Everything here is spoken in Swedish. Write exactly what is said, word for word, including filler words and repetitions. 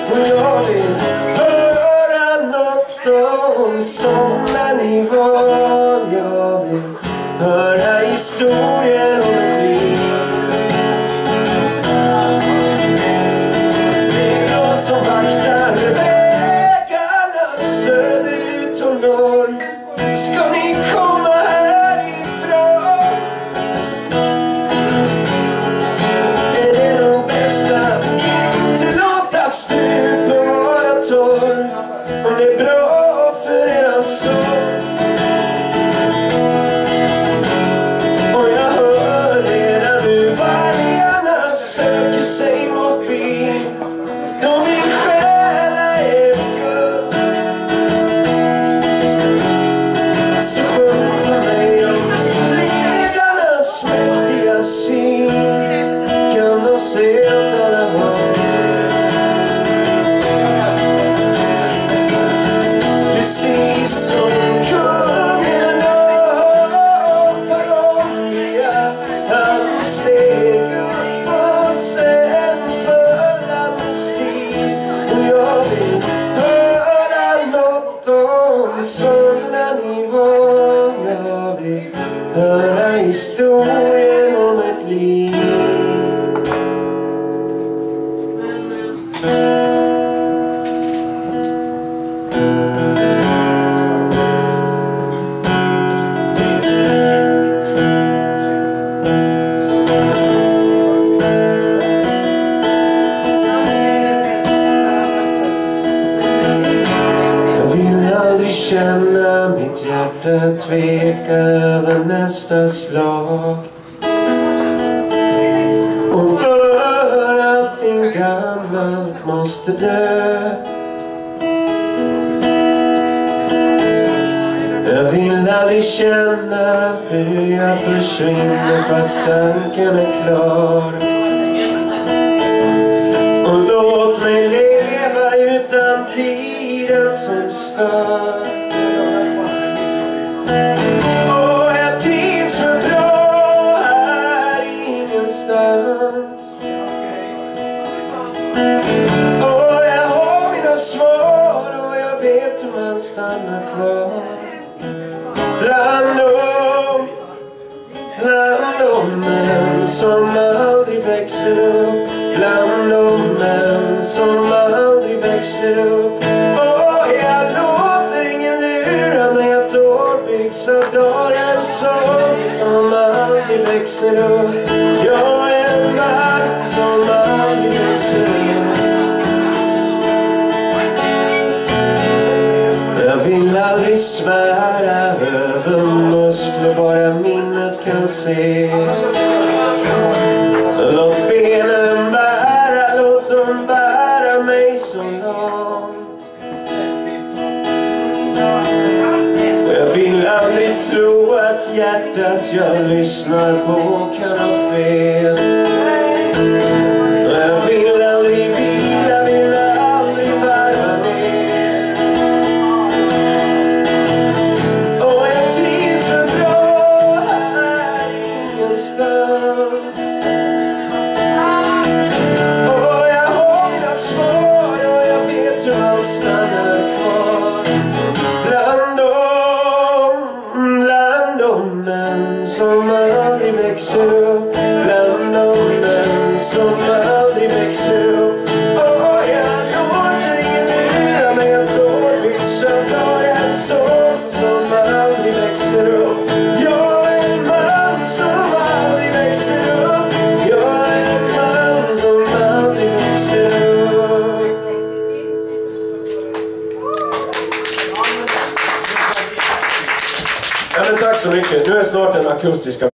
Och jag vill höra något om sommaren i val. Jag vill höra historier om ett liv. Det är jag som vaktar vägarna söderut och norr. Ska ni komma härifrån? Är det nog bästa att inte låta strupen vara torr? Om det är bra för er så. Och jag hör redan nu vargarna söker sig mot byn. De vill stjäla ett guld. Så sjung för mig om ledarnas mäktiga syn. Kan de se att alla har precis som kungen av Palombia. Han steg upp och sen föll han stig. Och jag vill höra något om sommaren i val. Jag vill höra historier om ett liv. Känna mitt hjärta tveka över nästa slag. Och för allting gammalt måste dö. Jag vill aldrig känna hur jag försvinner fast tanken är klar. Och låt mig leva utan tiden som stör. Och jag trivs så bra här ingenstans. Och jag har mina svar och jag vet hur man stannar kvar. Bland dem, bland de män som aldrig växer upp. Bland de män som aldrig växer upp. Och jag låter ingen lura mig att årbyggs av dagen som, som aldrig växer upp. Jag är en man som aldrig växer upp. Jag vill aldrig svära över muskler, bara minnet kan se. Låt benen bära, låt dem bära mig så långt. Jag vill aldrig tro att hjärtat jag lyssnar på kan ha fel. Jag vill aldrig vila, vill aldrig varva ner. Och jag trivs så bra här ingenstans. Och jag har mina svar och jag vet hur man stannar kvar. Bland dem, bland de män som aldrig växer upp. Bland de män som aldrig växer upp. Och jag låter ingen lura mig att årbyggs av dagen som, som aldrig växer upp. Jag är en man som aldrig växer upp. Jag är en man som aldrig växer upp. Ja, men tack så mycket. Nu är snart den akustiska